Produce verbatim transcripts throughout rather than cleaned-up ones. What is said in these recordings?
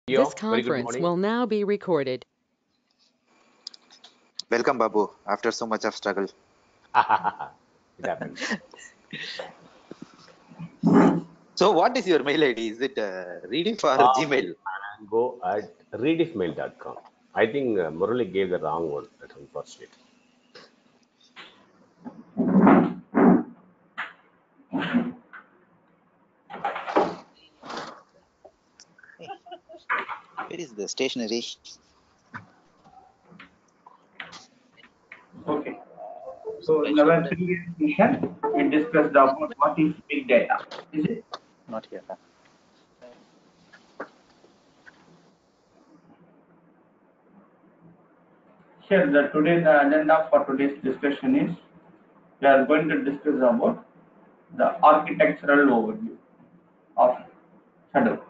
This conference will now be recorded. Welcome, Babu. After so much of struggle. It happens. So, what is your mail I D? Is it uh, Rediff or Uh, Gmail? Go at rediffmail dot com. I think uh, Murali gave the wrong one. That's unfortunate. Where is the stationery? Okay. So in our previous session, we discussed about what is big data. Is it? Not here. Huh? Here, the today the agenda for today's discussion is we are going to discuss about the architectural overview of Hadoop.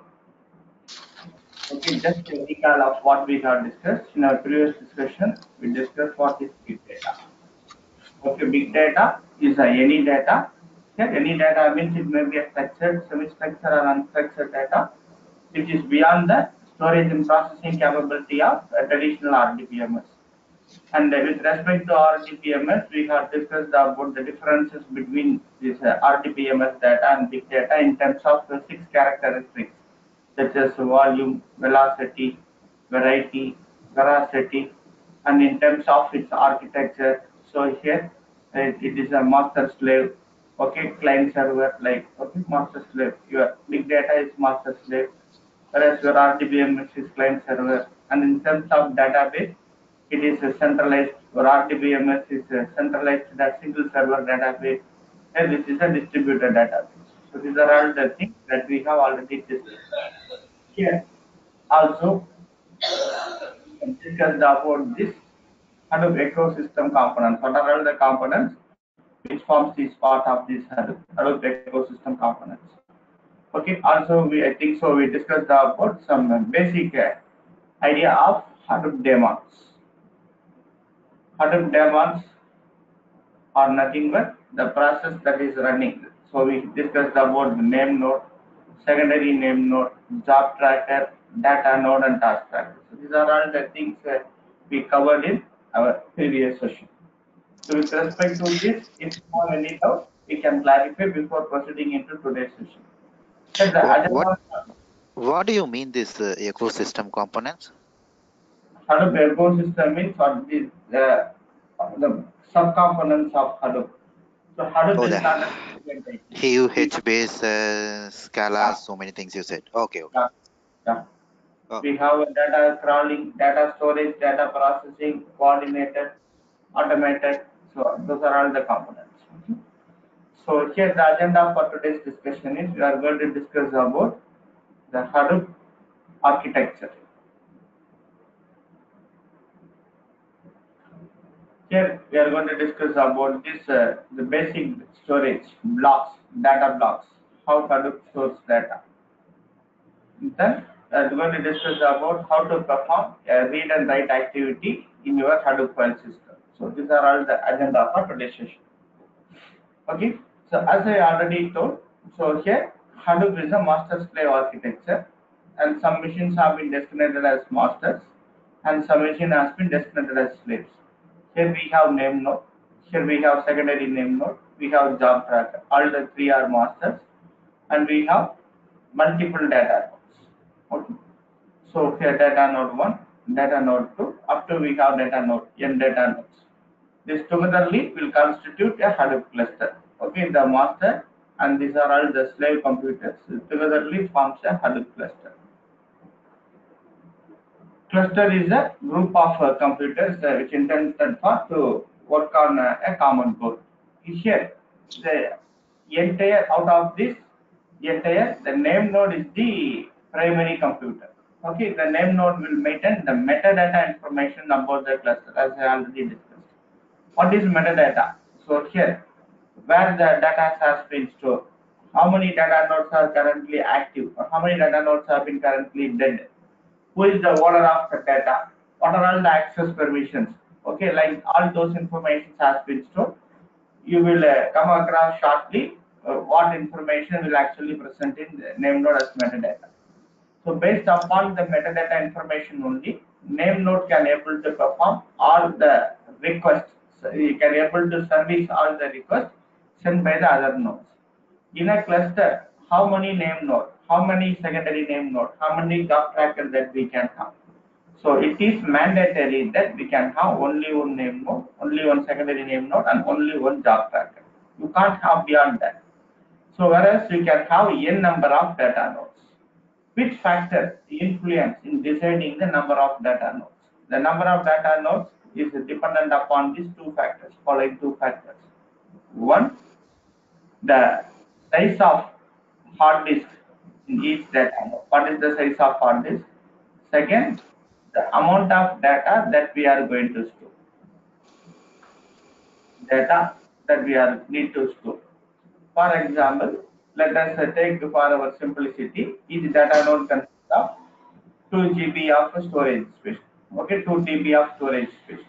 Okay, just a recall of what we have discussed in our previous discussion. We discussed what is big data. Okay, big data is uh, any data. Okay, any data means it may be a structured, semi-structured, or unstructured data, which is beyond the storage and processing capability of a traditional R D B M S. And uh, with respect to R D B M S, we have discussed about the differences between this uh, R D B M S data and big data in terms of the six characteristics, such as volume, velocity, variety, veracity, and in terms of its architecture. So here uh, it is a master slave, okay, client server, like okay, master slave. Your big data is master slave, whereas your R D B M S is client server. And in terms of database, it is a centralized, or R D B M S is a centralized that single server database, and this is a distributed database. So these are all the things that we have already discussed. Here also discussed about this Hadoop ecosystem components. What are all the components which forms this part of this Hadoop, Hadoop ecosystem components? Okay. Also, we I think so. We discussed about some basic uh, idea of Hadoop daemons. Hadoop daemons are nothing but the process that is running. So we discussed about the name node, secondary name node, job tracker, data node, and task tracker. So these are all the things uh, we covered in our previous session. So with respect to this, if you have any doubt, we can clarify before proceeding into today's session. So the What, what, what do you mean this uh, ecosystem components? Hadoop ecosystem means what is the, the subcomponents of Hadoop. So Hadoop Oh, is the not a H U, HBase, uh, Scala, yeah. so many things you said. Okay, okay. Yeah. Yeah. Oh. We have data crawling, data storage, data processing, coordinated, automated. So those are all the components. Okay. So here the agenda for today's discussion is we are going to discuss about the Hadoop architecture. Here we are going to discuss about this uh, the basic storage blocks, data blocks, how Hadoop stores data. Then uh, we're going to discuss about how to perform a read and write activity in your Hadoop file system. So these are all the agenda for today's session. Okay. So as I already told, so here Hadoop is a master-slave architecture, and some machines have been designated as masters, and some machine has been designated as slaves. Here we have name node. Here we have secondary name node. We have job tracker. All the three are masters, and we have multiple data nodes. Okay. So here data node one, data node two, up to we have data node, n data nodes. This togetherly will constitute a Hadoop cluster. Okay, the master and these are all the slave computers togetherly forms a Hadoop cluster. Cluster is a group of uh, computers uh, which intended for to work on uh, a common goal. Here, the entire out of this entire the name node is the primary computer. Okay, the name node will maintain the metadata information about the cluster as I already discussed. What is metadata? So here, where the data has been stored, how many data nodes are currently active, or how many data nodes have been currently dead, who is the owner of the data, what are all the access permissions. Okay, like all those information has been stored. You will uh, come across shortly uh, what information will actually present in the name node as metadata. So based upon the metadata information only, name node can able to perform all the requests. So you can able to service all the requests sent by the other nodes. In a cluster, how many name node, how many secondary name node, how many job trackers that we can have. So it is mandatory that we can have only one name node, only one secondary name node, and only one job tracker. You can't have beyond that. So whereas you can have n number of data nodes. Which factor influence in deciding the number of data nodes? The number of data nodes is dependent upon these two factors, following two factors. One, the size of hard disk in each data node. What is the size of hard disk? Second, the amount of data that we are going to store. Data that we are need to store. For example, let us take for our simplicity, each data node consists of two G B of storage space. Okay, two T B of storage space.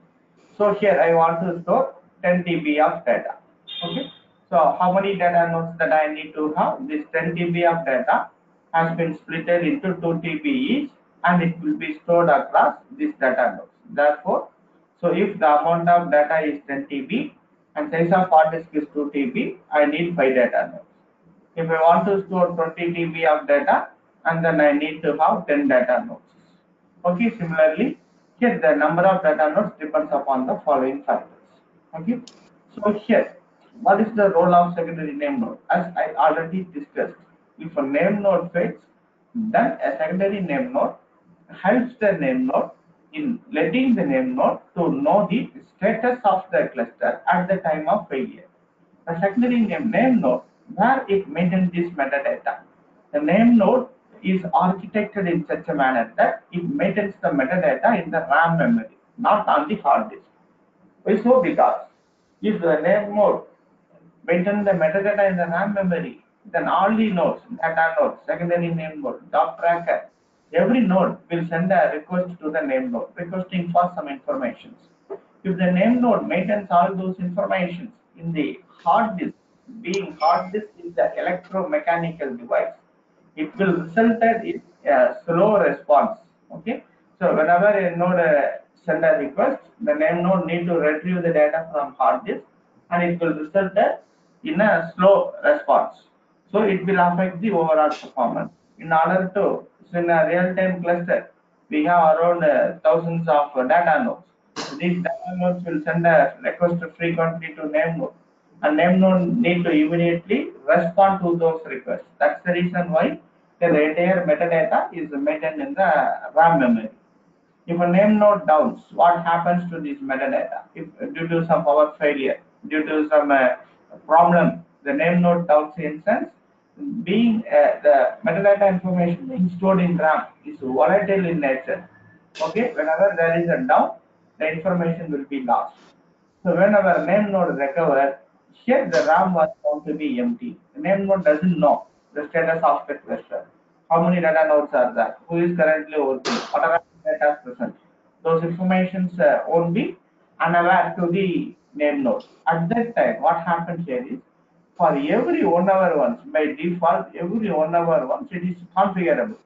So here I want to store ten T B of data. Okay, so how many data nodes that I need to have? This ten T B of data has been split into two T B each, and it will be stored across these data nodes. Therefore, so if the amount of data is ten T B and size of hard disk is two T B, I need five data nodes. If I want to store twenty T B of data, and then I need to have ten data nodes. Okay, similarly, here the number of data nodes depends upon the following factors. Okay, so here, what is the role of secondary name node? As I already discussed, if a name node fails, then a secondary name node helps the name node in letting the name node to know the status of the cluster at the time of failure. The secondary name, name node, where it maintains this metadata. The name node is architected in such a manner that it maintains the metadata in the RAM memory, not on the hard disk. Why so? Because if the name node maintains the metadata in the RAM memory, then all the nodes, data nodes, secondary name node, job tracker, every node will send a request to the name node requesting for some information. If the name node maintains all those informations in the hard disk, being hard disk is the electromechanical device, it will result in a slow response. Okay, so whenever a node uh, send a request, the name node need to retrieve the data from hard disk, and it will result in a slow response. So it will affect the overall performance. In order to, so in a real-time cluster, we have around uh, thousands of uh, data nodes. So these data nodes will send a request frequently to name node, and name node need to immediately respond to those requests. That's the reason why the entire metadata is maintained in the RAM memory. If a name node downs, what happens to this metadata? If due to some power failure, due to some uh, problem, the name node downs in sense, being uh, the metadata information being stored in RAM is volatile in nature. Okay, whenever there is a down, the information will be lost. So whenever name node recovers, here the RAM was found to be empty. The name node doesn't know the status of the cluster. How many data nodes are there? Who is currently working? What are the data present? Those informations uh, won't be unaware to the name node. At that time, what happens here is, for every one hour once, by default, every one hour once, it is configurable.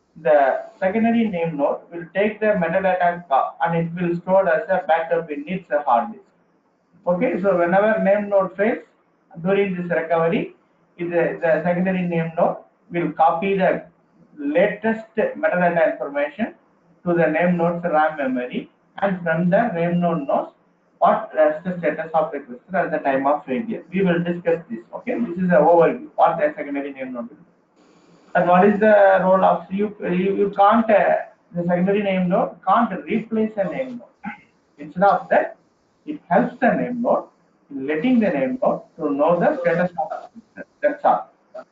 The secondary name node will take the metadata and it will store as a backup in its hard disk. Okay, so whenever name node fails during this recovery, the, the secondary name node will copy the latest metadata information to the name node's RAM memory, and from the name node knows what is the status of the cluster at the time of failure. We will discuss this. Okay, this is an overview what the secondary name node will do. And what is the role of you? You, you can't uh, the secondary name node can't replace a name node. Instead of that, it helps the name node in letting the name node to know the status of the cluster. That's all.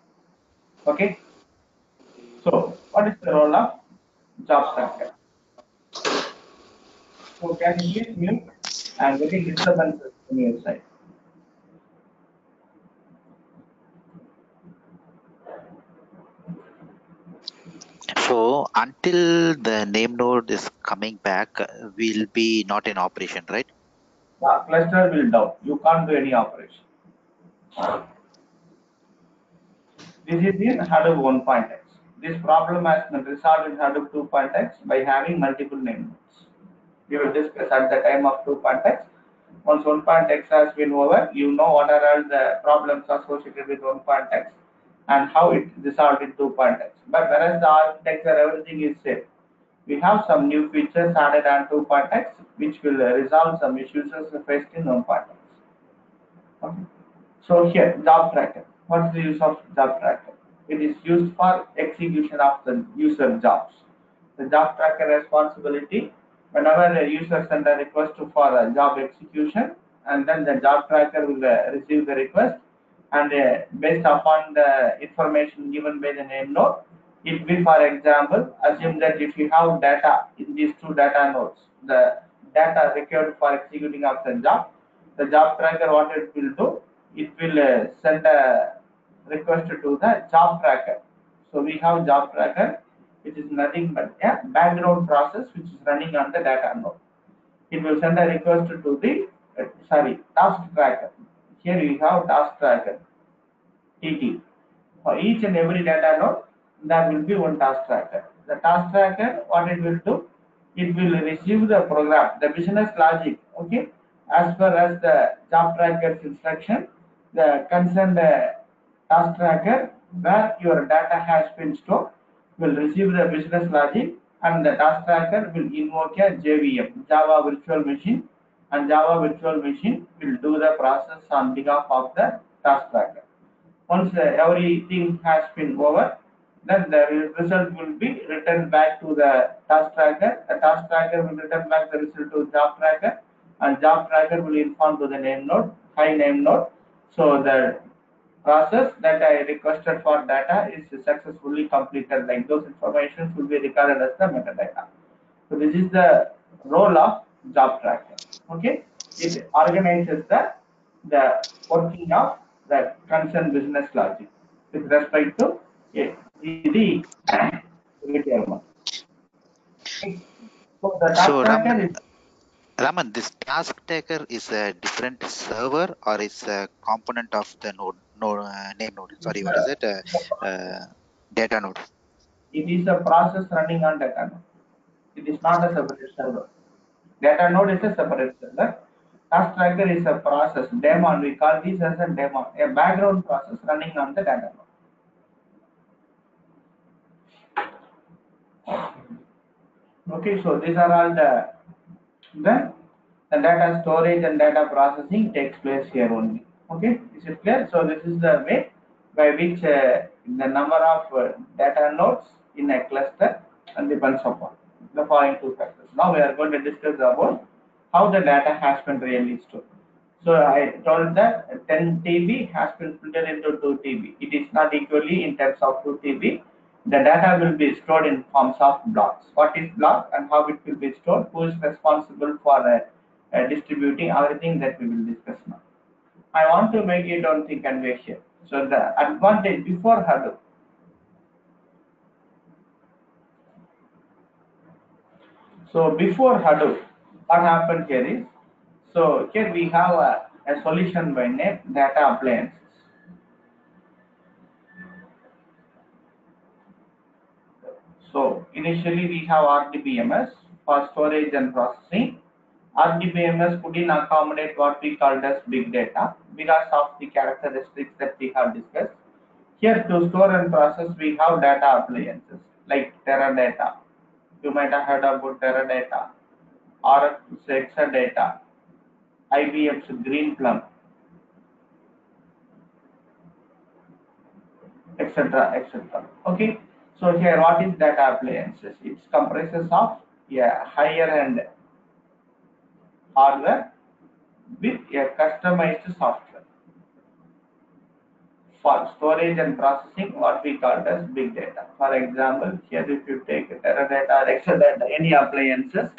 Okay. So, what is the role of job tracker? So, can you please mute? I'm getting disturbances from your side. So until the name node is coming back, we'll be not in operation, right? The cluster will down. You can't do any operation. This is in Hadoop one point x. This problem has been resolved in Hadoop two point x by having multiple name nodes. We will discuss at the time of two point x. Once one point x has been over, you know what are all the problems associated with one point x and how it resolved in two point x. But whereas the architecture, everything is same. We have some new features added on two point x which will resolve some issues faced in one point x. Okay. So here, job tracker. What's the use of job tracker? It is used for execution of the user jobs. The job tracker responsibility, whenever the user sends a request for a job execution, and then the job tracker will uh, receive the request, and uh, based upon the information given by the name node, it will, for example, assume that if you have data in these two data nodes, the data required for executing of the job, the job tracker, what it will do, it will uh, send a request to the job tracker. So we have job tracker, which is nothing but a background process which is running on the data node. It will send a request to the uh, sorry task tracker. Here we have task tracker T T. For each and every data node, there will be one task tracker. The task tracker, what it will do, it will receive the program, the business logic. Okay, as far as the job tracker's instruction, the concerned uh, task tracker where your data has been stored will receive the business logic, and the task tracker will invoke a J V M, Java Virtual Machine, and Java Virtual Machine will do the process on behalf of the task tracker. Once uh, everything has been over, then the result will be returned back to the task tracker. The task tracker will return back the result to job tracker, and job tracker will inform to the name node, high name node. So the process that I requested for data is successfully completed. Like those informations will be recorded as the metadata. So this is the role of job tracker. Okay, it organizes the the working of the concerned business logic with respect to yeah, the requirement. Okay. So the task So tracker Raman, is Raman, this task taker is a different server or is a component of the node, node uh, name node? Sorry, what is it? Uh, uh, data node. it is a process running on data node. It is not a separate server. Data node is a separate server. Task tracker is a process, daemon. We call this as a daemon, a background process running on the data node. Okay, so these are all the the, the data storage and data processing takes place here only. Okay, is it clear? So this is the way by which uh, the number of uh, data nodes in a cluster and depends upon the following two factors. Now we are going to discuss about how the data has been really stored. So I told that ten T B has been split into two T B. It is not equally in terms of two T B. The data will be stored in forms of blocks. What is block and how it will be stored? Who is responsible for uh, uh, distributing everything that we will discuss now. I want to make it on think and wait here. So the advantage before Hadoop. So before Hadoop, what happened here is, so here we have a, a solution by name data appliances. So initially we have R D B M S for storage and processing. R D B M S couldn't accommodate what we called as big data because of the characteristics that we have discussed. Here to store and process we have data appliances like Teradata. You might have heard about Teradata, Oracle's Exadata, I B M's Greenplum, et cetera, et cetera. Okay. So here, what is data appliances? It comprises of a higher end hardware with a customized software for storage and processing. What we call as big data. For example, here if you take Teradata or Exadata, any appliances.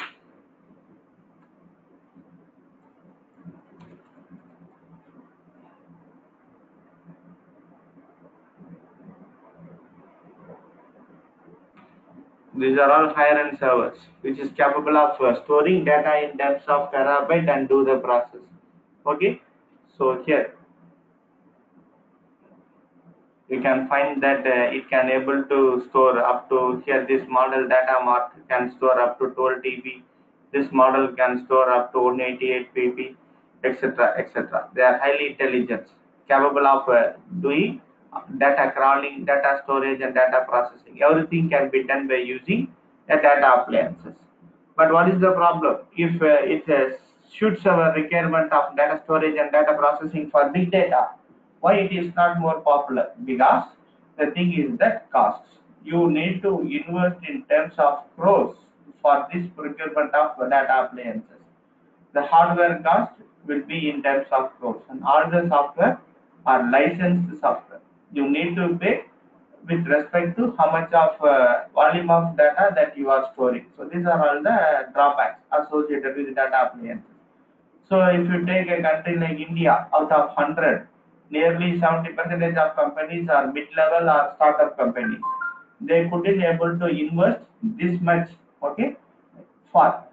These are all higher end servers, which is capable of uh, storing data in terms of terabyte and do the process. Okay, so here you can find that uh, it can able to store up to here. This model data mark can store up to twelve T B. This model can store up to one eighty-eight P B, et cetera, et cetera. They are highly intelligent, capable of uh, doing data crawling, data storage, and data processing. Everything can be done by using the data appliances. But what is the problem? If uh, it uh, suits our requirement of data storage and data processing for big data, why it is not more popular? Because the thing is that costs. You need to invest in terms of crores for this procurement of data appliances. The hardware cost will be in terms of crores, and all the software are licensed software. You need to pay with respect to how much of uh, volume of data that you are storing. So these are all the drawbacks associated with data appliances. So if you take a country like India, out of one hundred, nearly seventy percent of companies are mid-level or startup companies. They couldn't able to invest this much, okay, for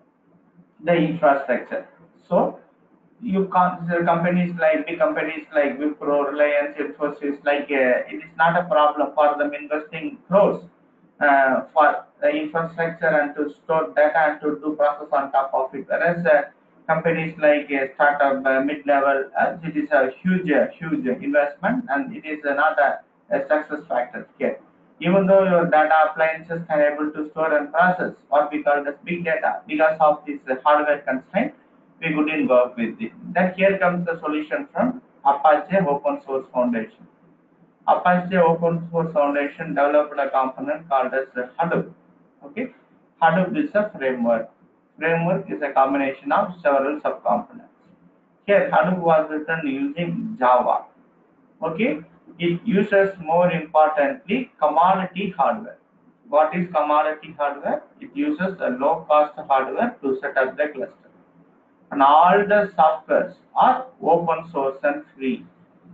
the infrastructure. So you can't, the companies like big companies like Wipro, Reliance, Infosys, like uh, it is not a problem for them investing crores uh, for the infrastructure and to store data and to do process on top of it. Whereas uh, companies like uh, startup, uh, mid-level, uh, it is a huge, uh, huge investment, and it is uh, not a, a success factor here. Even though your data appliances can able to store and process what we call as big data, because of this uh, hardware constraint, we couldn't work with it. Then here comes the solution from Apache Open Source Foundation. Apache Open Source Foundation developed a component called as Hadoop. Okay, Hadoop is a framework. Framework is a combination of several subcomponents. Here, Hadoop was written using Java. Okay, it uses more importantly commodity hardware. What is commodity hardware? It uses a low-cost hardware to set up the cluster. And all the softwares are open source and free.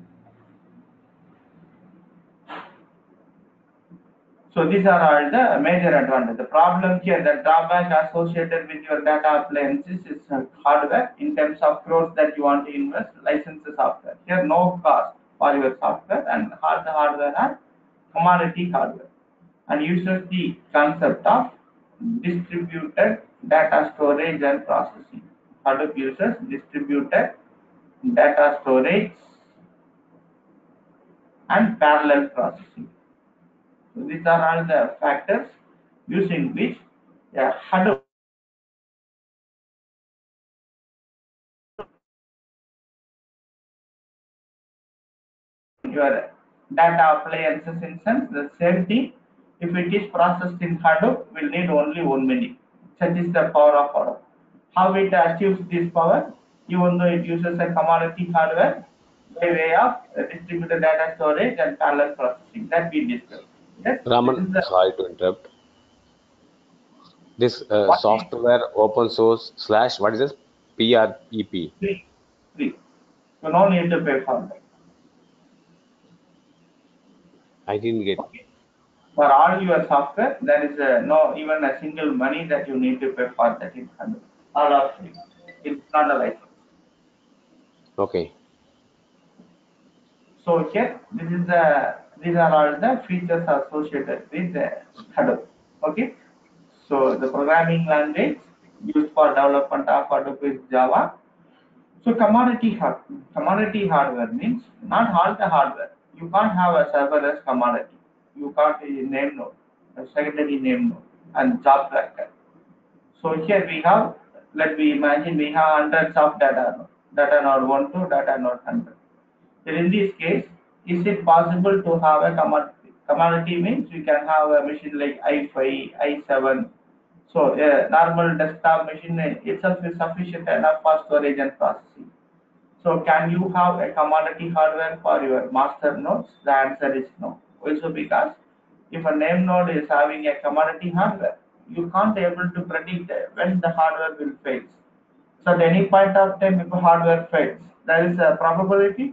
So these are all the major advantages. The problem here, the drawback associated with your data appliances is hardware in terms of crores that you want to invest, license the software. Here no cost for your software, and all the hardware are commodity hardware, and uses the concept of distributed data storage and processing. Hadoop uses distributed data storage and parallel processing. So these are all the factors using which uh, Hadoop your data appliances instance. The same thing, if it is processed in Hadoop, will need only one minute. Such is the power of Hadoop. How it achieves this power, even though it uses a commodity hardware by way of uh, distributed data storage and parallel processing that we discussed. Yes? Raman, sorry to interrupt. This uh, software open source slash what is this? P R E P. Free. Free. So no need to pay for that. I didn't get. Okay. For all your software, there is a, no even a single money that you need to pay for that in Hadoop. All are free. It's not a license. Okay. So here, this is the these are all the features associated with the Hadoop. Okay. So the programming language used for development of Hadoop is Java. So commodity hard commodity hardware means not all the hardware. You can't have a server as commodity. You can't a name node, a secondary name node, and job tracker. So here we have, let me imagine we have hundreds of data node, data node one to data node one hundred. So in this case, is it possible to have a commodity? Commodity means you can have a machine like i five, i seven. So a normal desktop machine itself is sufficient enough for storage and processing. So can you have a commodity hardware for your master nodes? The answer is no. Also because if a name node is having a commodity hardware, you can't able to predict when the hardware will fail. So at any point of time, if the hardware fails, there is a probability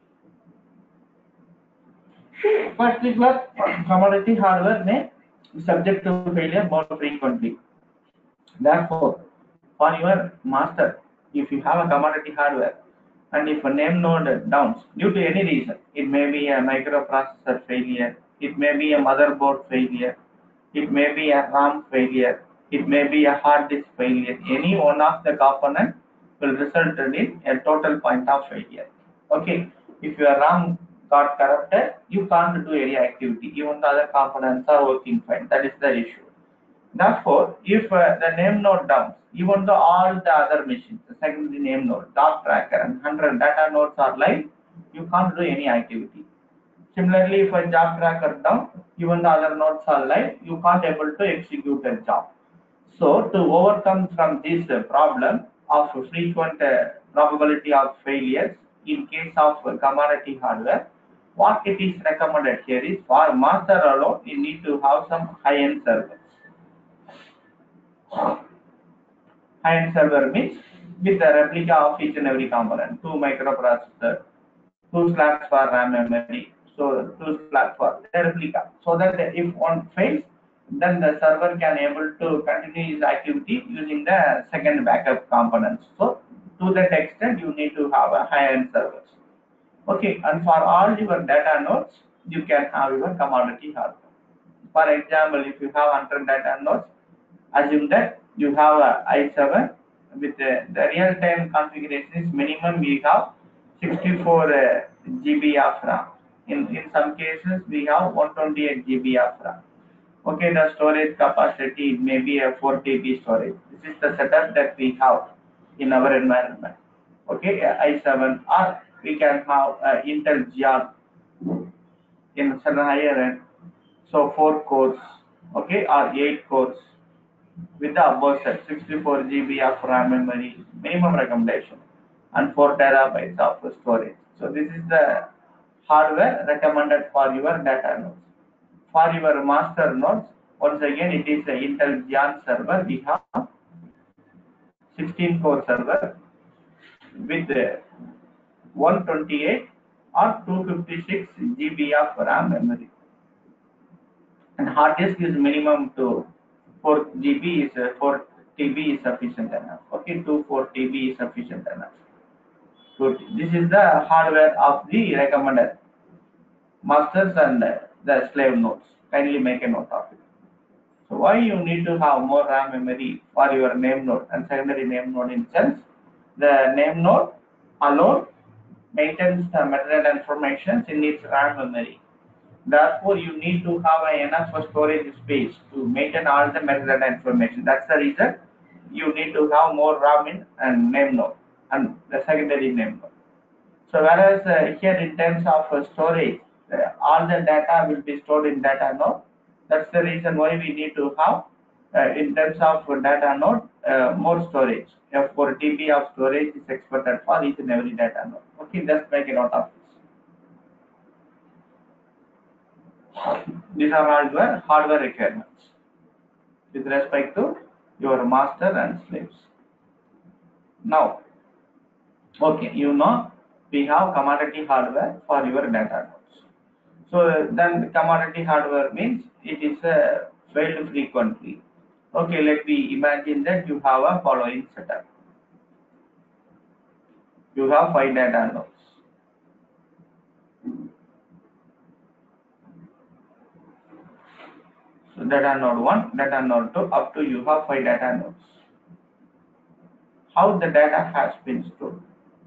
particular commodity hardware may be subject to failure more frequently. Therefore, for your master, if you have a commodity hardware, And if a name node downs due to any reason, it may be a microprocessor failure, it may be a motherboard failure, it may be a RAM failure, it may be a hard disk failure. Any one of the components will result in a total point of failure. Okay, if your RAM got corrupted, you can't do any activity. Even the other components are working fine. That is the issue. Therefore, if uh, the name node downs, even though all the other machines, the secondary name node, dog tracker, and one hundred data nodes are live, you can't do any activity. Similarly, if a job tracker down, even the other nodes are live, you can't able to execute a job. So, to overcome from this uh, problem of frequent uh, probability of failures in case of uh, commodity hardware, what it is recommended here is for master alone, you need to have some high-end servers. High-end server means with a replica of each and every component, two microprocessor, two slots for RAM memory, so two slots for the replica, so that if one fails, then the server can able to continue its activity using the second backup components. So to that extent, you need to have a high-end servers. Okay, and for all your data nodes, you can have your commodity hardware. For example, if you have one hundred data nodes, assume that you have a i seven with the, the real-time configuration is minimum we have sixty-four uh, G B of RAM. In, in some cases, we have one twenty-eight G B of RAM. Okay, the storage capacity may be a four T B storage. This is the setup that we have in our environment. Okay, i seven, or we can have uh, Intel Xeon in certain higher end. So four cores, okay, or eight cores with the above set, sixty-four G B of RAM memory, minimum recommendation, and four terabytes of storage. So this is the hardware recommended for your data nodes. For your master nodes, once again it is the Intel Xeon server. We have sixteen core server with one twenty-eight or two fifty-six G B of RAM memory, and hard disk is minimum to four G B is uh, four T B is sufficient enough. Okay, to four T B is sufficient enough. So this is the hardware of the recommended masters and uh, the slave nodes. Kindly make a note of it. So why you need to have more RAM memory for your name node and secondary name node in sense? The name node alone maintains the metadata information in its RAM memory. Therefore, you need to have enough storage space to maintain all the metadata information. That's the reason you need to have more RAM in and name node and the secondary name node. So whereas uh, here in terms of uh, storage, uh, all the data will be stored in data node. That's the reason why we need to have uh, in terms of data node uh, more storage. Uh, four T B of storage is expected for each and every data node. Okay, just make a note of this. These are all your hardware requirements with respect to your master and slaves. Now, okay, you know we have commodity hardware for your data nodes. So then commodity hardware means it is uh, failed frequently. Okay, let me imagine that you have a following setup. You have five data nodes. So data node one, data node two, up to you have five data nodes. How the data has been stored?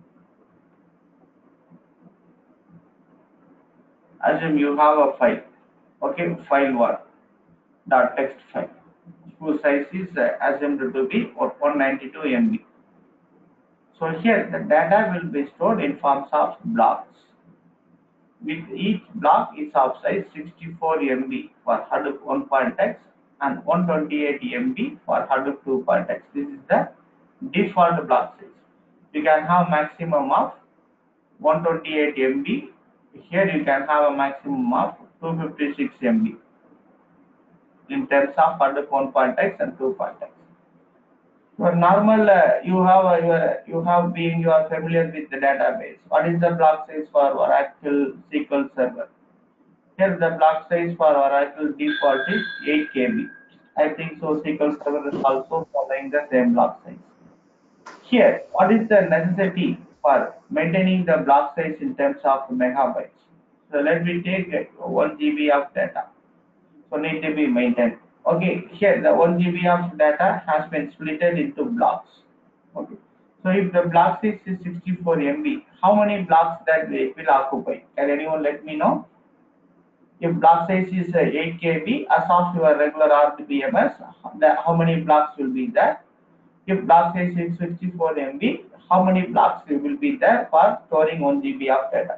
Assume you have a file, okay, file one dot text file, whose size is uh, assumed to be one ninety-two M B. So here the data will be stored in forms of blocks. With each block is of size sixty-four M B for Hadoop one point x and one twenty-eight M B for Hadoop two point x. This is the default block size. You can have maximum of one twenty-eight M B. Here you can have a maximum of two fifty-six M B in terms of Hadoop one point x and two point x. For normal, uh, you have uh, your, you have been you are familiar with the database. What is the block size for Oracle S Q L Server? Here the block size for Oracle default is eight K B. I think so. S Q L Server is also following the same block size. Here, what is the necessity for maintaining the block size in terms of megabytes. So let me take uh, one G B of data. So need to be maintained. Okay, here the one G B of data has been split into blocks. Okay. So if the block size is sixty-four M B, how many blocks that it will occupy? Can anyone let me know? If block size is uh, eight K B, as of your regular R D B M S, the, how many blocks will be there? If block size is sixty-four M B, how many blocks will be there for storing one G B of data?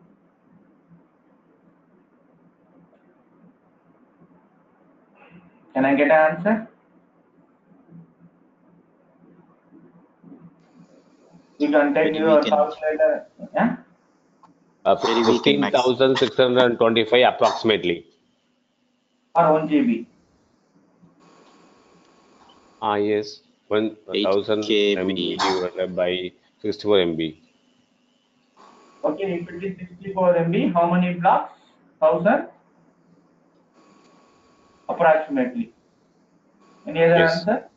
Can I get an answer? You can take Very your weak in- calculator. Yeah? Uh, Very weak in max. fifteen thousand six hundred twenty-five approximately. Or one G B. Ah, yes. one thousand M B divided by sixty-four M B. Okay, if it is sixty-four M B, how many blocks? one thousand? Approximately. Any other Yes. answer?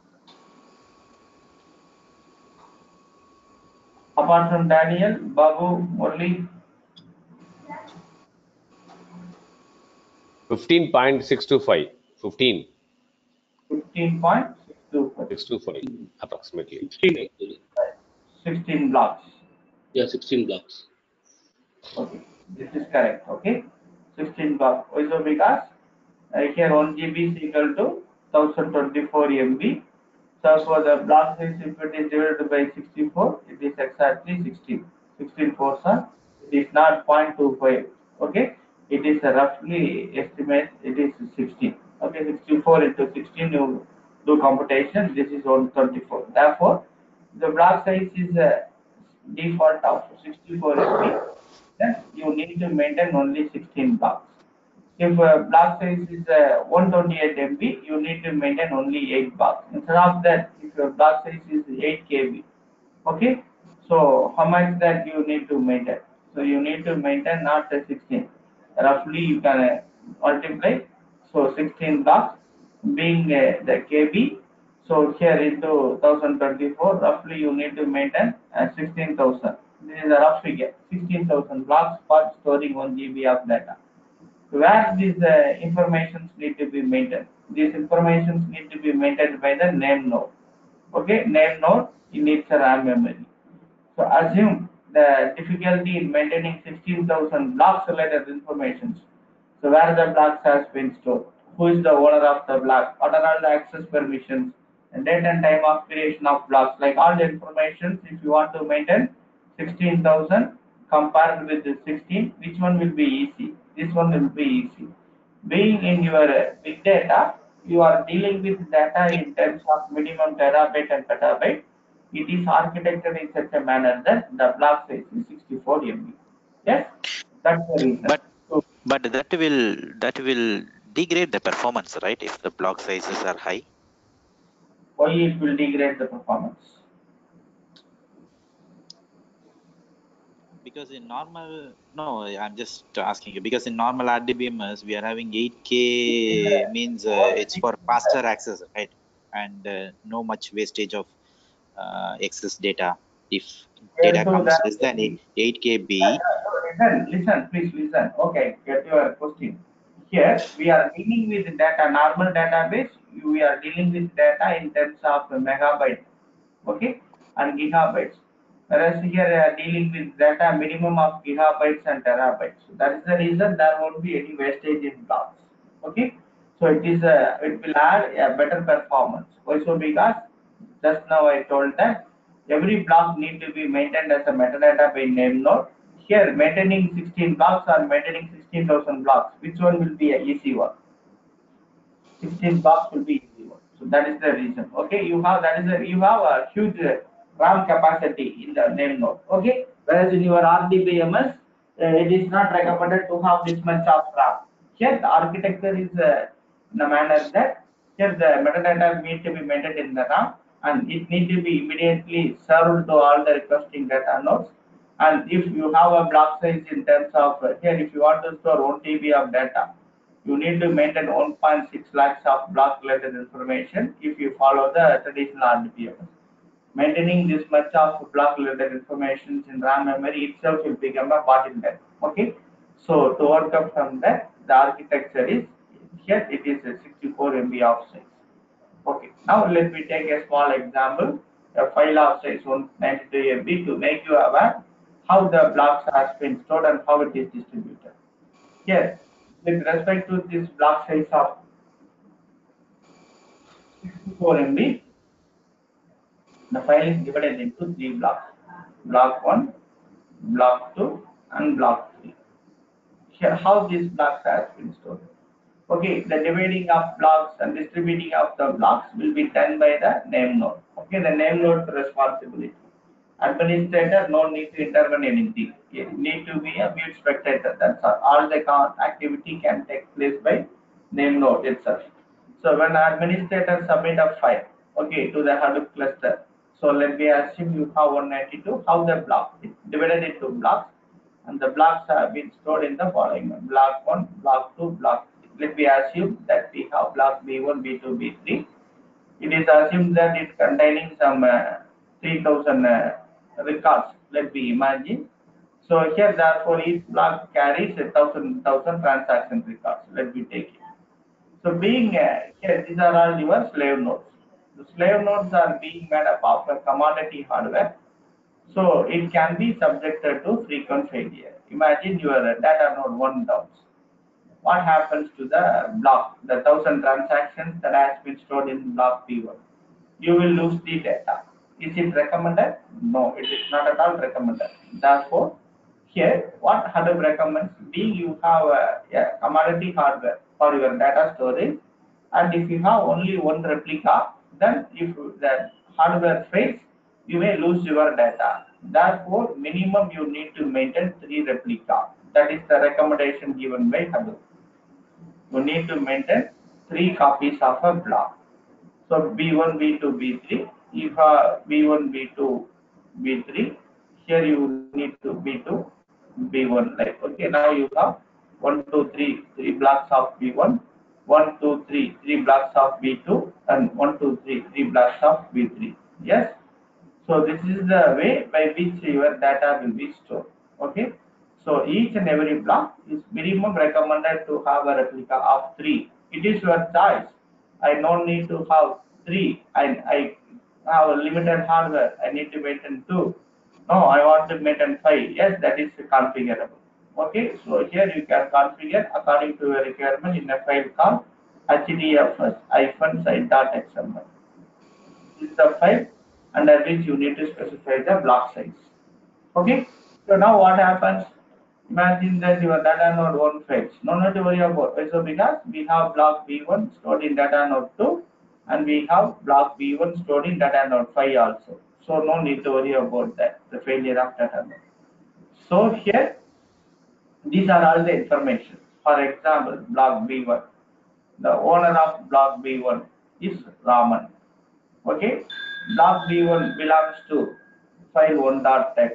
Apart from Daniel, Babu, Murli, fifteen point six two five. fifteen. fifteen point six two five. six two five approximately. sixteen actually. sixteen blocks. Yeah, sixteen blocks. Okay, this is correct. Okay, sixteen blocks. Also because uh, here one G B is equal to one thousand twenty-four M B. So for the block size, if it is divided by sixty-four, it is exactly sixteen. sixteen fours are, it is not zero point two five. Okay, it is a roughly estimate, it is sixteen. Okay, sixty-four into sixteen, you do computation, this is one twenty-four. Therefore, the block size is a default of sixty-four M B. Then you need to maintain only sixteen blocks. If uh, block size is uh, one twenty-eight M B, you need to maintain only eight blocks. Instead of that, if your block size is eight K B, okay, so how much that you need to maintain? So you need to maintain not the sixteen. Roughly you can uh, multiply. So sixteen blocks being uh, the K B. So here into one thousand twenty-four, roughly you need to maintain uh, sixteen thousand. This is a rough figure. sixteen thousand blocks for storing one G B of data. Where these uh, informations need to be maintained. These informations need to be maintained by the name node. Okay, name node in its RAM memory. So assume the difficulty in maintaining sixteen thousand blocks related information. So where the blocks has been stored, who is the owner of the block, what are all the access permissions, and date and time of creation of blocks, like all the information. If you want to maintain sixteen thousand compared with the sixteen, which one will be easy? This one will be easy. Being in your uh, big data, you are dealing with data in terms of minimum terabyte and petabyte. It is architected in such a manner that the block size is sixty-four M B. Yes, that's the reason. But so, but that will that will degrade the performance, right? If the block sizes are high. why it will degrade the performance? Because in normal, no, I'm just asking you. Because in normal R D B M S, we are having eight K means uh, it's for faster access, right? And uh, no much wastage of uh, excess data. If Where data to comes that? less than eight K B, Listen, listen, please listen. Okay, get your question. Here we are dealing with data, normal database. We are dealing with data in terms of megabyte, okay, and gigabytes. Whereas here we are dealing with data minimum of gigabytes and terabytes. So that is the reason there won't be any wastage in blocks. Okay, so it is a, it will add a better performance. Why so? Because just now I told that every block need to be maintained as a metadata by name node. Here maintaining sixteen blocks or maintaining sixteen thousand blocks, which one will be a easy one? sixteen blocks will be easy one. So that is the reason. Okay, you have that is a you have a huge uh, RAM capacity in the name node. Okay, whereas in your R D B M S, uh, it is not recommended to have this much of RAM. Here the architecture is uh, in a manner that here the metadata need to be maintained in the RAM and it need to be immediately served to all the requesting data nodes. And if you have a block size in terms of uh, here, if you want to store one T B of data, you need to maintain one point six lakhs of block related information if you follow the traditional R D B M S. Maintaining this much of block related information in RAM memory itself will become a bottleneck. Okay, so to overcome from that, the architecture is here it is a sixty-four M B of size. Okay, now let me take a small example, a file of size one ninety-two M B to make you aware how the blocks has been stored and how it is distributed. Here, with respect to this block size of sixty-four M B, the file is divided into three blocks: block one, block two, and block three. Here, how these blocks has been stored. Okay, the dividing of blocks and distributing of the blocks will be done by the name node. Okay, the name node responsibility. Administrator no need to intervene anything. It need to be a mute spectator. That's all. All the activity can take place by name node itself. So when administrator submit a file, okay, to the Hadoop cluster. So let me assume you have one ninety-two. How the block is divided into blocks, and the blocks have been stored in the following: block one, block two, block three. Let me assume that we have block B one, B two, B three. It is assumed that it containing some uh, three thousand uh, records. Let me imagine. So here, therefore, each block carries a thousand thousand transaction records. Let me take it. So being uh, here, these are all your slave nodes. The slave nodes are being made up of a commodity hardware, so it can be subjected to frequent failure. Imagine your data node one down. What happens to the block, the thousand transactions that has been stored in block P one? You will lose the data. Is it recommended? No, it is not at all recommended. Therefore, here what Hadoop recommends, being you have a, a commodity hardware for your data storage, and if you have only one replica, then if the hardware fails, you may lose your data. Therefore, minimum you need to maintain three replica. That is the recommendation given by Hadoop. You need to maintain three copies of a block. So B one, B two, B three. If uh, B one, B two, B three, here you need to B two, B one. Like okay, now you have one, two, three, three blocks of B one, one, two, three, three blocks of B two, and one, two, three, three blocks of B three. Yes. So this is the way by which your data will be stored. Okay. So each and every block is minimum recommended to have a replica of three. It is your choice. I don't need to have three. I, I have a limited hardware. I need to maintain two. No, I want to maintain five. Yes, that is configurable. Okay, so here you can configure according to your requirement in a file called H D F S site.xml. This is the file under which you need to specify the block size. Okay, so now what happens? Imagine that your data node one fails. No need to worry about it. So because we have block B one stored in data node two, and we have block B one stored in data node five also. So no need to worry about that, the failure of data node. So here, these are all the information. For example, block B one. The owner of block B one is Raman. Okay, block B one belongs to file one.txt.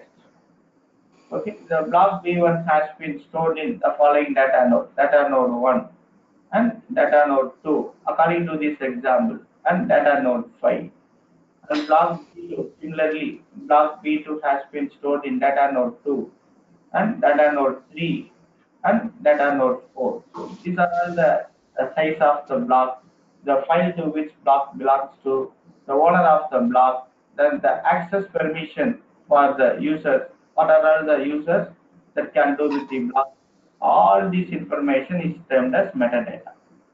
Okay, the block B one has been stored in the following data node, data node one and data node two, according to this example, and data node five. And block B two, similarly, block B two has been stored in data node two and data node three and data node four. So these are all the, the size of the block, the file to which block belongs to, the owner of the block, then the access permission for the users, what are all the users that can do with the block. All this information is termed as metadata.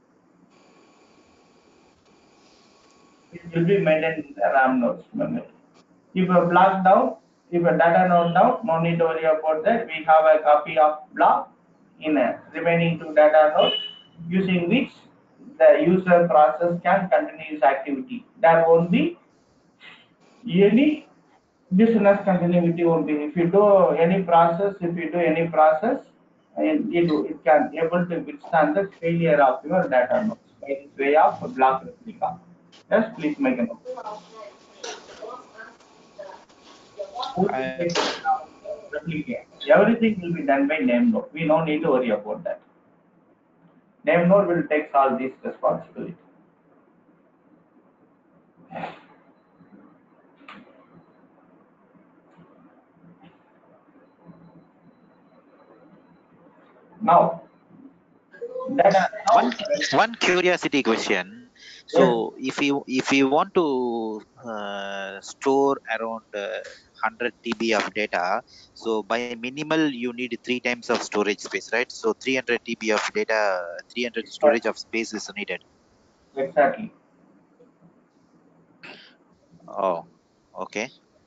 It will be maintained in the RAM nodes memory. If a block down, if a data node down, no need to worry about that. We have a copy of block in a remaining two data nodes, using which the user process can continue its activity. There won't be any business continuity won't be. If you do any process, if you do any process, and it, it can able to withstand the failure of your data nodes by this way of block replica. Yes, please make a note. I, Replicate. Everything will be done by name node. We don't need to worry about that. Name node will take all these responsibility. Now, that are now one one curiosity question. So yes, if you if you want to uh, store around uh, one hundred T B of data, so by minimal you need three times of storage space, right? So three hundred T B of data, three hundred storage of space is needed. exactly. Oh, okay.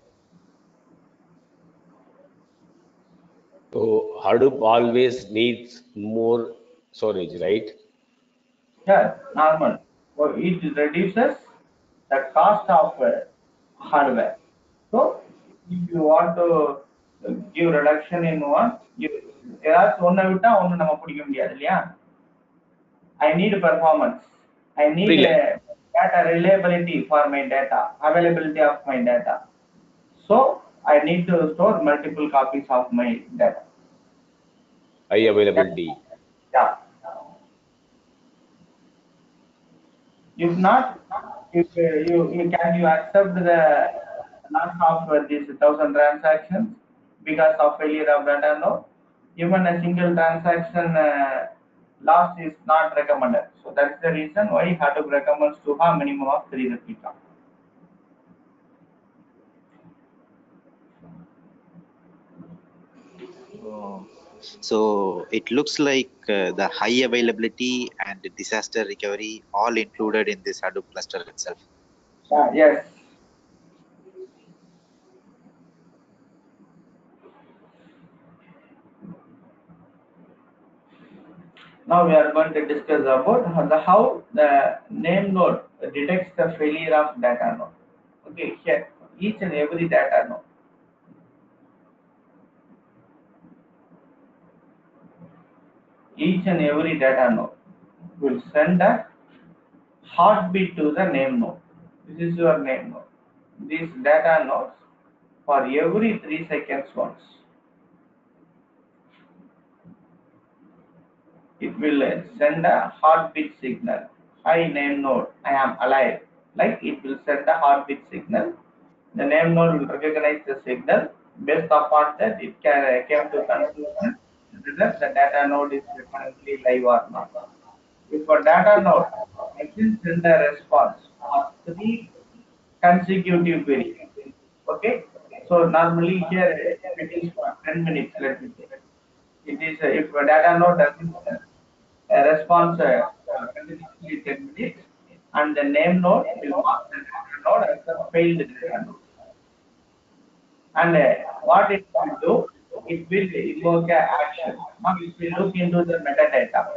So Hadoop always needs more storage, right? Yeah, normal. So it reduces the cost of uh, hardware. So if you want to uh, give reduction in one, you ஏதாச்சும் ஒன்றை விட்டா ஒன்று நம்ம பிடிக்க முடியாது இல்லையா? I need performance. I need புரியல. uh, data reliability for my data, availability of my data. So I need to store multiple copies of my data. High availability. Yeah. If not, if uh, you, you can you accept the loss of uh, these thousand transactions because of failure of data node? Even a single transaction uh, loss is not recommended. So that's the reason why Hadoop recommends to have minimum of three replica. Oh. So it looks like uh, the high availability and disaster recovery all included in this Hadoop cluster itself. Uh, yes. Now we are going to discuss about how the, how the name node detects the failure of data node. Okay, here each and every data node. Each and every data node will send a heartbeat to the name node. This is your name node. These data nodes for every three seconds once. It will send a heartbeat signal. Hi name node, I am alive. Like it will send a heartbeat signal. The name node will recognize the signal. Based upon that, it can, came to conclusion whether the data node is currently live or not. If a data node doesn't send a response for three consecutive periods, okay? So normally here it is for ten minutes. Let me say it is uh, if a data node doesn't send a response uh, uh, continuously ten minutes, and the name node will mark the data node as a failed data node. And uh, what it will do, it will invoke a action. Now it will look into the metadata.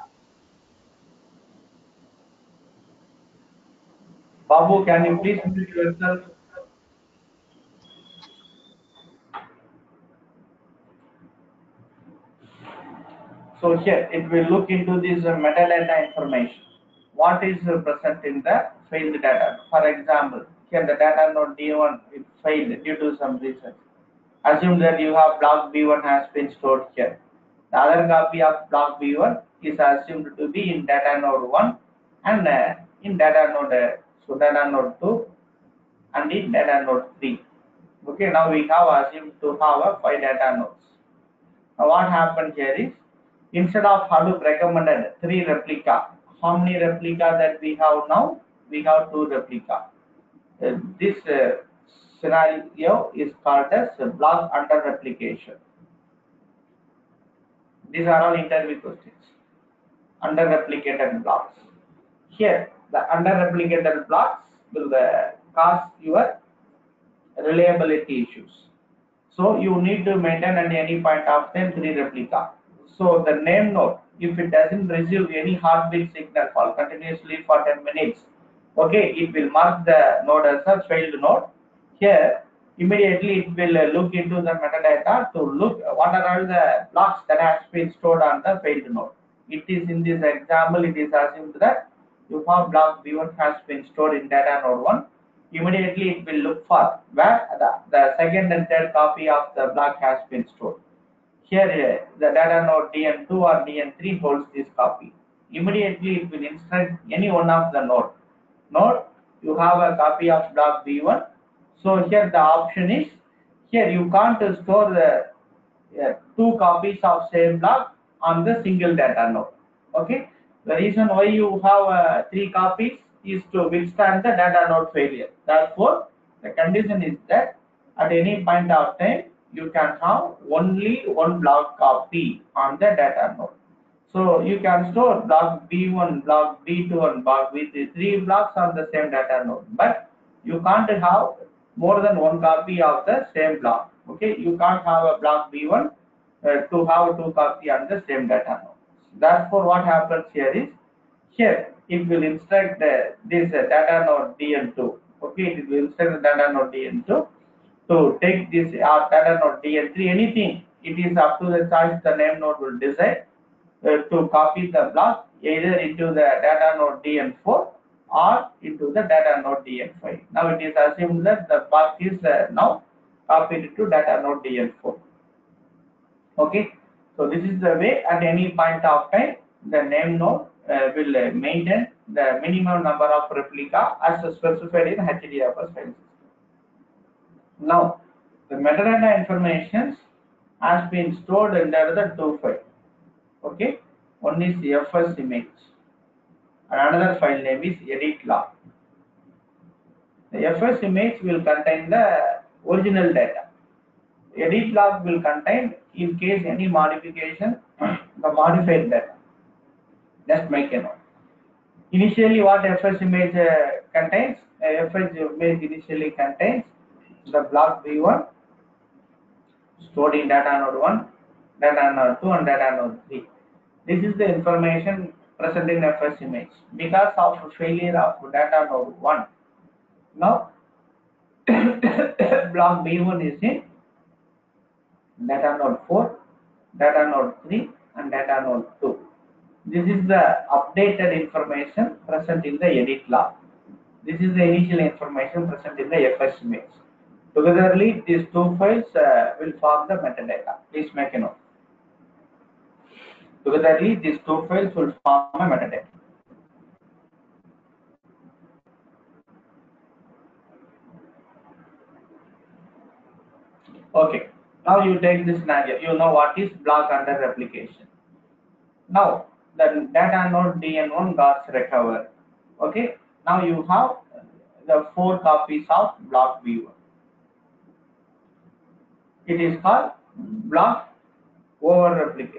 Babu, can you please mute yourself? So here it will look into this uh, metadata information. What is uh, present in the failed data? For example, here the data node D one is failed due to some reason. Assume that you have block B one has been stored here. The other copy of block B one is assumed to be in data node one and uh, in data node uh, so data node two and in data node three. Okay, now we have assumed to have a five data nodes. Now what happened here is instead of Hadoop recommended three replica, how many replica that we have now? We have two replica. Uh, this uh, scenario is called as block under replication. These are all interview questions. Under replicated blocks. Here, the under replicated blocks will uh, cause your reliability issues. So you need to maintain at any point of time three replica. So the name node, if it doesn't receive any heartbeat signal for continuously for ten minutes, okay, it will mark the node as a failed node. Here, immediately it will uh, look into the metadata to look what are all the blocks that has been stored on the failed node. It is in this example, it is assumed that you have block B one has been stored in data node one. Immediately it will look for where the, the second and third copy of the block has been stored. Here uh, the data node D N two or D N three holds this copy. Immediately it will instruct any one of the node. Node, you have a copy of block B one. So here the option is, here you can't store the uh, two copies of same block on the single data node. Okay, the reason why you have uh, three copies is to withstand the data node failure. Therefore, the condition is that at any point of time you can have only one block copy on the data node. So you can store block B one, block B two, and block B three, three blocks on the same data node, but you can't have more than one copy of the same block. Okay, you can't have a block B one uh, to have two copy on the same data node. Therefore, what happens here is, here it will instruct the, this uh, data node D N two. Okay, it will instruct the data node D N two to take this uh, data node D N three, anything. It is up to the choice the name node will decide uh, to copy the block either into the data node D N four or into the data node D N five. Now it is assumed that the block is uh, now copied to data node D N four. Okay, so this is the way at any point of time the name node uh, will uh, maintain the minimum number of replica as specified in H D F S file system. Now the metadata information has been stored under the two files. Okay, one is F S image and another file name is edit log. The F S image will contain the original data. Edit log will contain, in case any modification, the modified data. Just make a note. Initially, what F S image uh, contains? Uh, F S image initially contains the block B one stored in data node one, data node two, and data node three. This is the information present in F S image. Because of failure of data node one, now block B one is in data node four, data node three, and data node two. This is the updated information present in the edit log. This is the initial information present in the F S image. Togetherly, these two files uh, will form the metadata. Please make a note. Togetherly, these two files will form a metadata. Okay, now you take this scenario. You know what is block under replication. Now the data node D N one got recovered. Okay, now you have the four copies of block B one. It is called block over replication.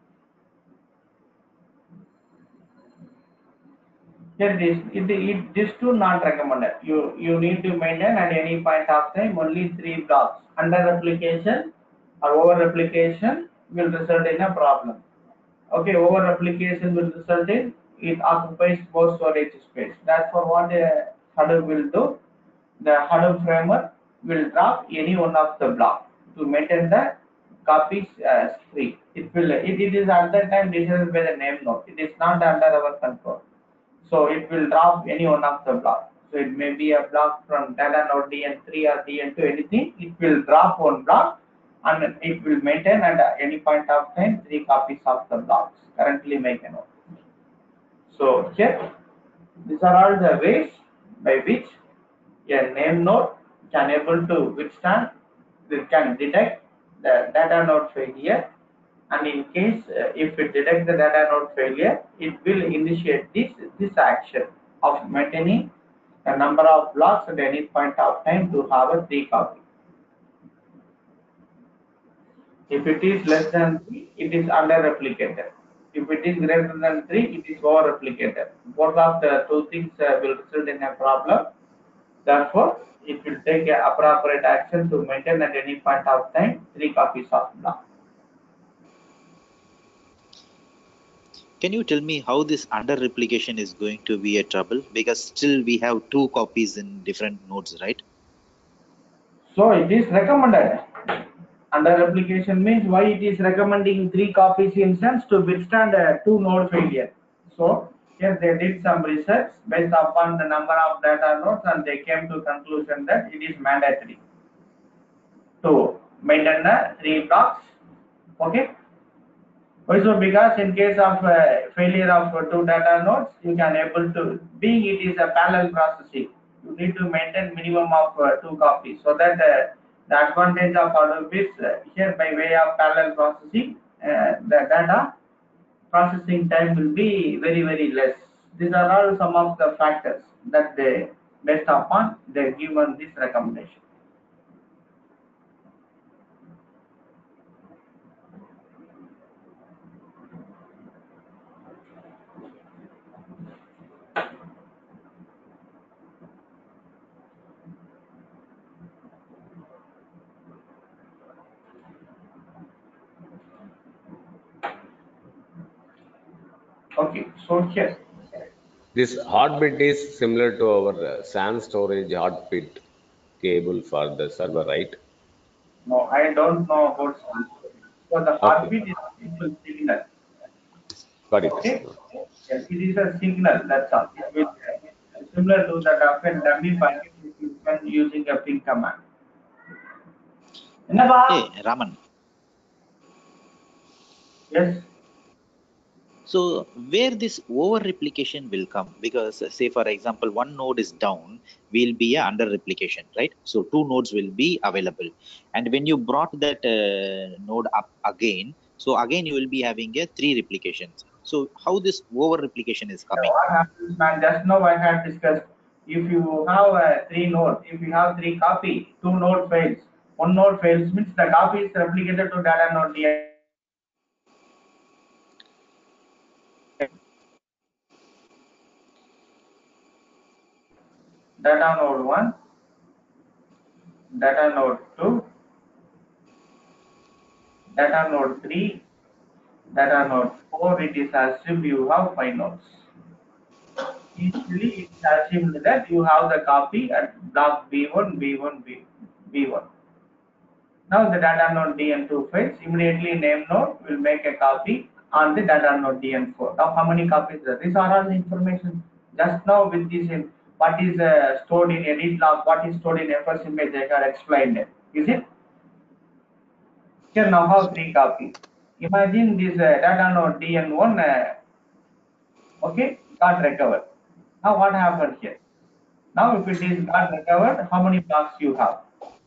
Here this it, it this too not recommended. You you need to maintain at any point of time only three blocks. Under replication or over replication will result in a problem. Okay, over replication will result in it occupies more storage space. That's for what the Hadoop will do. The Hadoop framework will drop any one of the blocks to maintain the copies as free. It will it, it is at that time decided by the name node. It is not under our control. So it will drop any one of the blocks. So it may be a block from data node D N three or D N two, anything. It will drop one block and it will maintain at any point of time three copies of the blocks. Currently make a note. So here, these are all the ways by which a name node can able to withstand, it can detect the data node failure, and in case uh, if it detects the data node failure, it will initiate this this action of maintaining a number of blocks at any point of time to have a three copy. If it is less than three, it is under replicated. If it is greater than three, it is over replicated. Both of the two things uh, will result in a problem. Therefore, it will take a appropriate action to maintain at any point of time three copies of block. Can you tell me how this under replication is going to be a trouble? Because still we have two copies in different nodes, right? So it is recommended. Under replication means why it is recommending three copies instance to withstand a two node failure. So here they did some research based upon the number of data nodes and they came to conclusion that it is mandatory to maintain the three blocks. Okay. Also, because in case of uh, failure of uh, two data nodes, you can able to, being it is a parallel processing, you need to maintain minimum of uh, two copies, so that uh, the advantage of Hadoop is uh, here by way of parallel processing, uh, the data processing time will be very, very less. These are all some of the factors that they, based upon, they given this recommendation. Okay, so here. This heartbeat is similar to our uh, SAN storage heartbeat cable for the server, right? No, I don't know about sound. So the Okay, heartbeat is a simple signal. got it. Okay, yes, it is a signal. That's all. It will uh, similar to that of a dummy file when using a ping command. Hey, Raman. Yes. So where this over replication will come, because uh, say for example one node is down, will be a under replication, right? So two nodes will be available, and when you brought that uh, node up again, so again you will be having a three replications. So how this over replication is coming? What happens, man? Just now I had discussed. If you have uh, three nodes, if you have three copy, two node fails. One node fails means the copy is replicated to data node D N. Data node one, data node two, data node three, data node four. It is assumed you have five nodes. Initially, it is assumed that you have the copy at block B one, B one, B, B1. Now the data node D N two fails. Immediately name node will make a copy on the data node D N four. Now how many copies are there? These are all the information. Just now with this, in what is uh, stored in edit log, what is stored in F S image, I have explained it. Is it? Here now have three copies. Imagine this uh, data node D N one, uh, okay, got recovered. Now what happened here? Now if it is got recovered, how many blocks you have?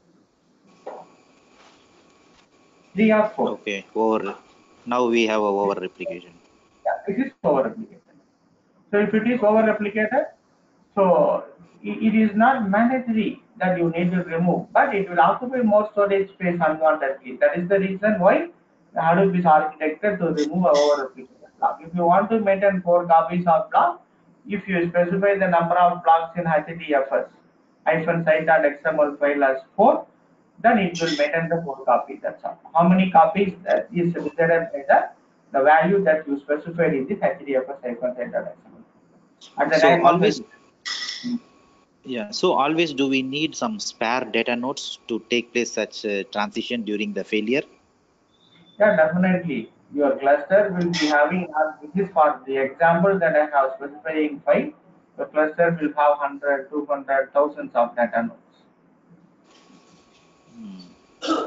Three or four? Okay, over. Now we have a over replication. Yeah, it is over replicated. So if it is over replicated, so it is not mandatory that you need to remove, but it will occupy more storage space unwantedly. That is the reason why the Hadoop is architected to remove over replicated block. If you want to maintain four copies of block, if you specify the number of blocks in H D F S hyphen site.xml file as four, then it will maintain the four copies. That's all. How many copies that is decided by the the value that you specified in this H D F S hyphen site.xml. At the So time of always, the yeah. So always, do we need some spare data nodes to take place such uh, transition during the failure? yeah, definitely. Your cluster will be having, uh, this is for the example that I have specifying five, the cluster will have one hundred, two hundred, thousands of data nodes. Hmm.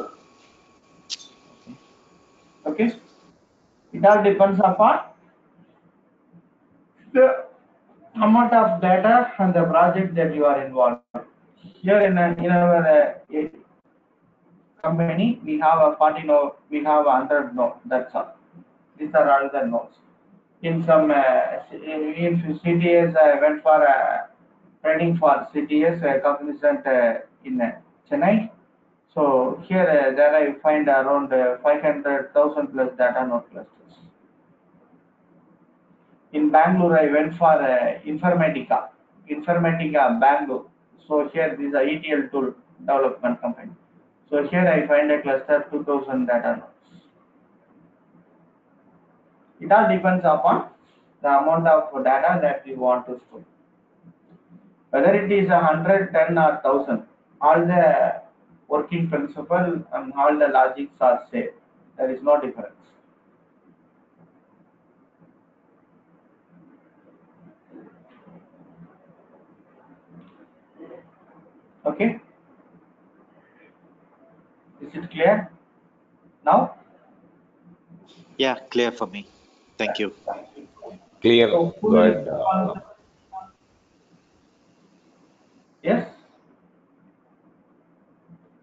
Okay? It all depends upon the amount of data and the project that you are involved. Here in, a, in our uh, company, we have a forty node, we have a one hundred node, that's all. These are all the nodes. In some uh, in C T S, I went for uh, training for C T S, uh, cognizant uh, in uh, Chennai. So here, uh, there I find around uh, five hundred thousand plus data node clusters. In Bangalore, I went for uh, Informatica, Informatica Bangalore. So here, this is a E T L tool development company. So here I find a cluster two thousand data nodes. It all depends upon the amount of data that you want to store. Whether it is a hundred, ten, or thousand, all the working principle and all the logics are same. There is no difference. Okay, is it clear now? Yeah, clear for me. Thank you. Clear. So who Go will ahead. Uh, yes.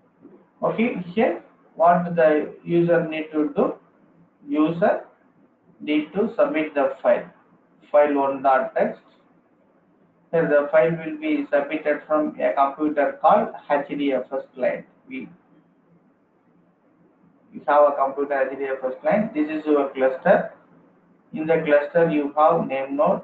Okay, here what the user need to do? User need to submit the file. File one.txt. Here the file will be submitted from a computer called H D F S client. We, we have a computer H D F S client. This is your cluster. In the cluster you have name node,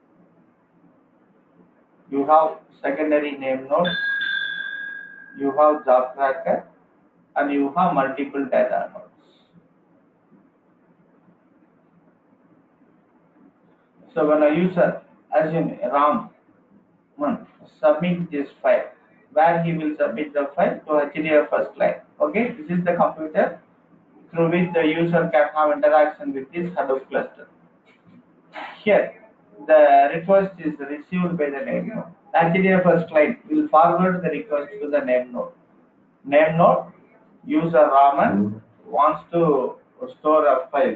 you have secondary name node, you have job tracker, and you have multiple data nodes. So when a user, assume Ram, submit this file, where he will submit the file to H D F S client. Okay, this is the computer through which the user can have interaction with this Hadoop cluster. Here, the request is received by the name node. H D F S client will forward the request to the name node. Name node, user Raman wants to store a file.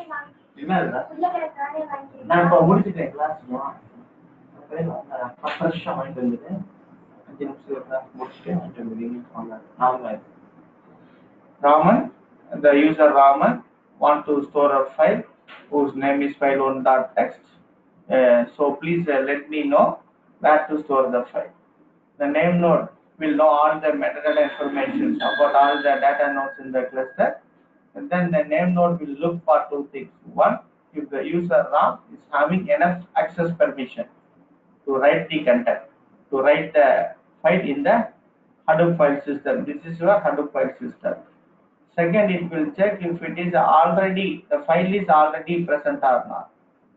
நான் இப்போ முடிச்சிட்டேன் class பத்து வருஷம் வாங்கிட்டு வந்தது அஞ்சு நிமிஷம் class முடிச்சுட்டு வாங்கிட்டு வந்தது Raman, the user Raman want to store a file whose name is file one.txt. Uh, so please uh, let me know where to store the file. The name node will know all the metadata information about all the data nodes in the cluster. And then the name node will look for two things. One, if the user Ram is having enough access permission to write the content, to write the file in the Hadoop file system. This is your Hadoop file system. Second, it will check if it is already, the file is already present or not.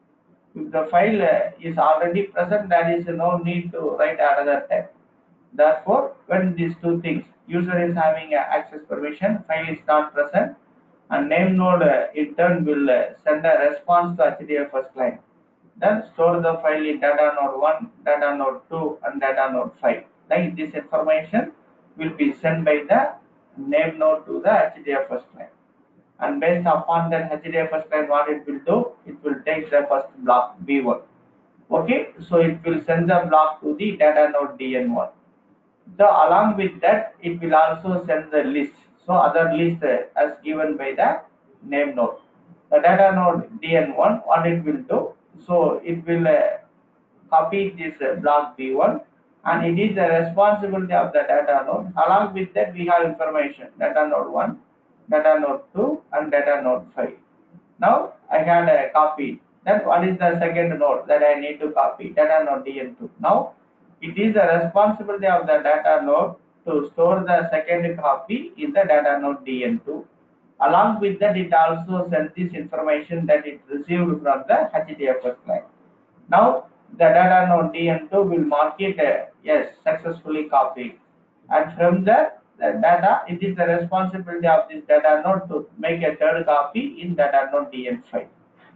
If the file is already present, there is no need to write another text. Therefore, when these two things, user is having access permission, file is not present, and name node uh, in turn will uh, send a response to H D F S client. Then store the file in data node one, data node two, and data node five. Like this information will be sent by the name node to the H D F S client. And based upon that H D F S client, what it will do, it will take the first block B one. Okay, so it will send the block to the data node D N one. So along with that, it will also send the list. So other list uh, as given by the name node. The data node D N one, what it will do? So it will uh, copy this uh, block B one, and it is the responsibility of the data node. Along with that, we have information data node one, data node two, and data node five. Now I had a copy. Then what is the second node that I need to copy? Data node D N two. Now it is the responsibility of the data node to store the second copy in the data node D N two. Along with that, it also sends this information that it received from the H D F S client. Now the data node D N two will mark it uh, yes, successfully copied, and from that the data, it is the responsibility of this data node to make a third copy in data node D N five.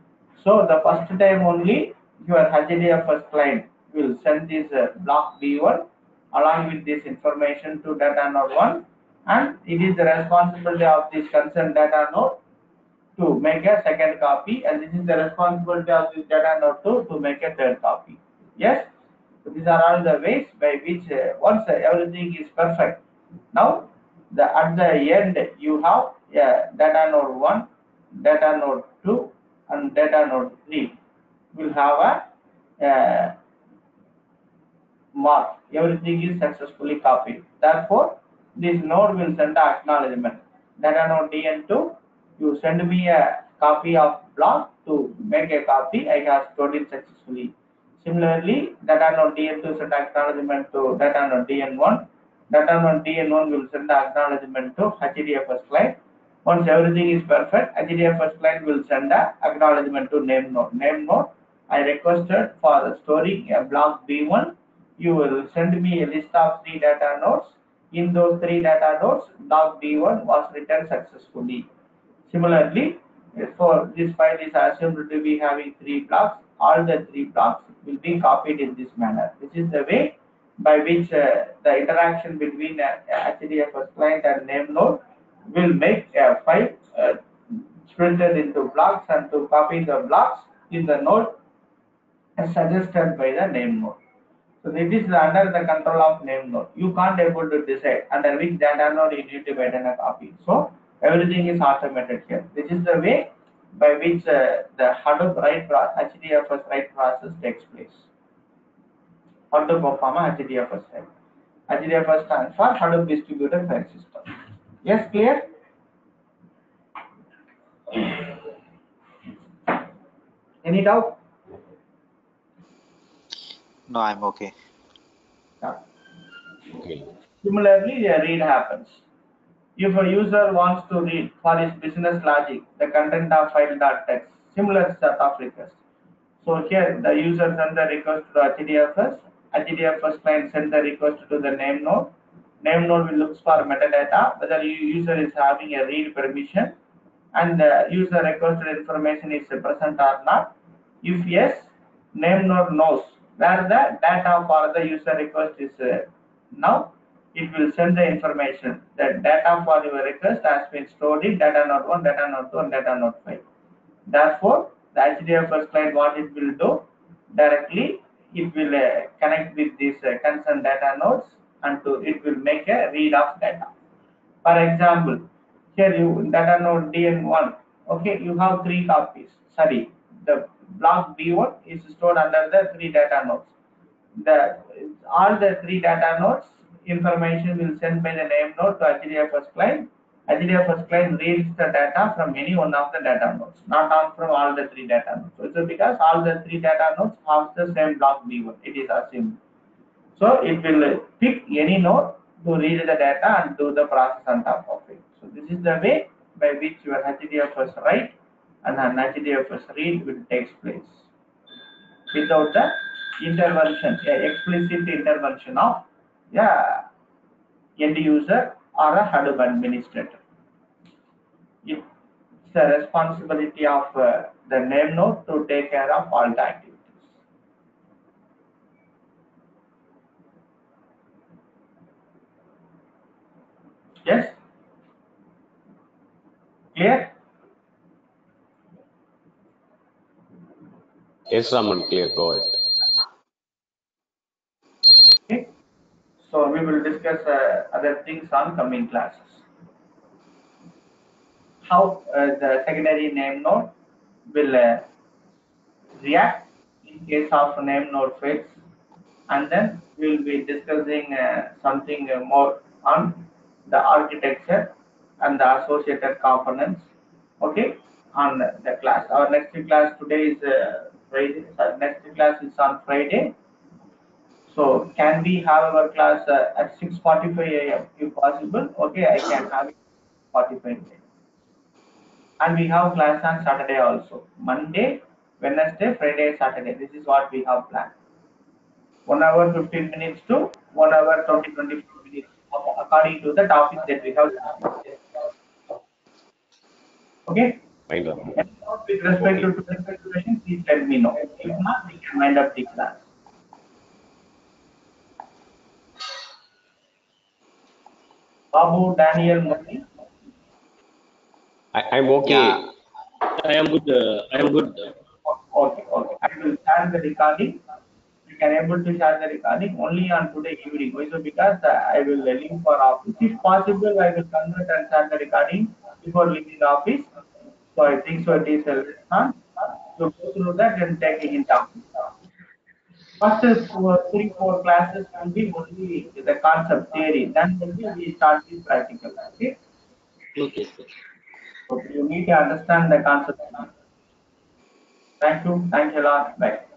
So the first time only your H D F S client will send this uh, block B one along with this information to data node one, and it is the responsibility of this concerned data node to make a second copy, and this is the responsibility of this data node two to make a third copy. Yes, so these are all the ways by which uh, once uh, everything is perfect, now the at the end you have uh, data node one, data node two, and data node three will have a uh, mark. Everything is successfully copied. Therefore, this node will send the acknowledgement. Data node D N two, you send me a copy of block to make a copy. I have stored it successfully. Similarly, data node D N two send acknowledgement to data node D N one. Data node D N one will send the acknowledgement to H D F S client. Once everything is perfect, H D F S client will send the acknowledgement to name node. Name node, I requested for storing a block B one. You will send me a list of three data nodes. In those three data nodes, block B one was written successfully. Similarly, for this file is assumed to be having three blocks. All the three blocks will be copied in this manner. This is the way by which uh, the interaction between uh, H D F S client and name node will make a file uh, splintered into blocks, and to copy the blocks in the node as suggested by the name node. So this is under the control of name node. You can't able to decide under which data node you need to maintain a copy. So everything is automated here. This is the way by which uh, the Hadoop write H D F S write process takes place. How to perform a H D F S write. H D F S stands for Hadoop Distributed File System. Yes, clear? Any doubt? No, I'm okay. Yeah. Okay. Similarly, a read happens. If a user wants to read for his business logic the content of file.txt, similar set of requests. So here the user sends the request to H D F S, H D F S client sends the request to the name node. Name node will look for metadata, whether user is having a read permission and the user requested information is present or not. If yes, name node knows where the data for the user request is uh, now. It will send the information. The data for your request has been stored in data node one, data node two, and data node five. Therefore, the H D F S client, what it will do directly, it will uh, connect with these uh, concerned data nodes and to, it will make a read of data. For example, here you data node D N one, okay, you have three copies. Sorry, the block B one is stored under the three data nodes. The all the three data nodes information will send by the name node to H D F S client. H D F S client reads the data from any one of the data nodes, not on from all the three data nodes. So it's because all the three data nodes have the same block B one. It is assumed. So it will pick any node to read the data and do the process on top of it. So this is the way by which your H D F S write and an H D F S read will take place without the intervention, explicit intervention of yeah, end user or a Hadoop administrator. It's the responsibility of uh, the name node to take care of all the activities. Yes? Clear? Yes, Raman, clear. Go ahead. Okay. So we will discuss uh, other things on coming classes. How uh, the secondary name node will uh, react in case of name node fails, and then we will be discussing uh, something uh, more on the architecture and the associated components. Okay, on the class. Our next class today is uh, Friday. Sorry, next class is on Friday. So can we have our class uh, at six forty-five A M if possible? Okay, I can have it forty-five. And we have class on Saturday also. Monday, Wednesday, Friday, Saturday. This is what we have planned. One hour fifteen minutes to one hour twenty twenty-four minutes according to the topic that we have. Okay. Fine, Raman. And with respect to today's question, please let me know. If not, we can wind up the class. Babu, Daniel, Murli. I, I'm okay. Yeah. I am good. Uh, I am good. Okay, okay. I will share the recording. You can able to share the recording only on today evening. Why so? Because uh, I will leave for office. If possible, I will convert and share the recording before leaving the office. So I think so it is a response. So go through that and take a hint of it. First is four, three, four classes will be only the concept theory. Then only we start with practical. Okay. Okay, sir. So you need to understand the concept. Thank you. Thank you a lot. Bye.